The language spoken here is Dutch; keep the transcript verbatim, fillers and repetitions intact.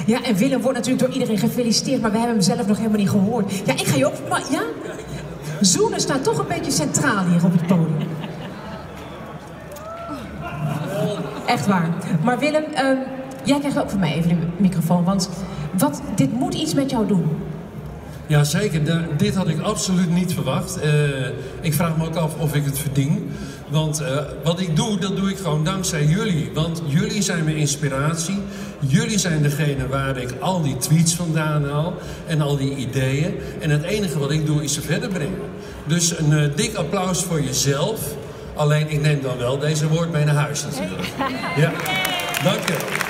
Ja, en Willem wordt natuurlijk door iedereen gefeliciteerd, maar we hebben hem zelf nog helemaal niet gehoord. Ja, ik ga je ook... Maar, ja? Zoenen staat toch een beetje centraal hier op het podium. Echt waar. Maar Willem, uh, jij krijgt ook van mij even de microfoon, want wat, dit moet iets met jou doen. Ja, zeker. De, dit had ik absoluut niet verwacht. Uh, ik vraag me ook af of ik het verdien. Want uh, wat ik doe, dat doe ik gewoon dankzij jullie. Want jullie zijn mijn inspiratie. Jullie zijn degene waar ik al die tweets vandaan haal. En al die ideeën. En het enige wat ik doe is ze verder brengen. Dus een uh, dik applaus voor jezelf. Alleen ik neem dan wel deze woord mee naar huis natuurlijk. Ja, dank je.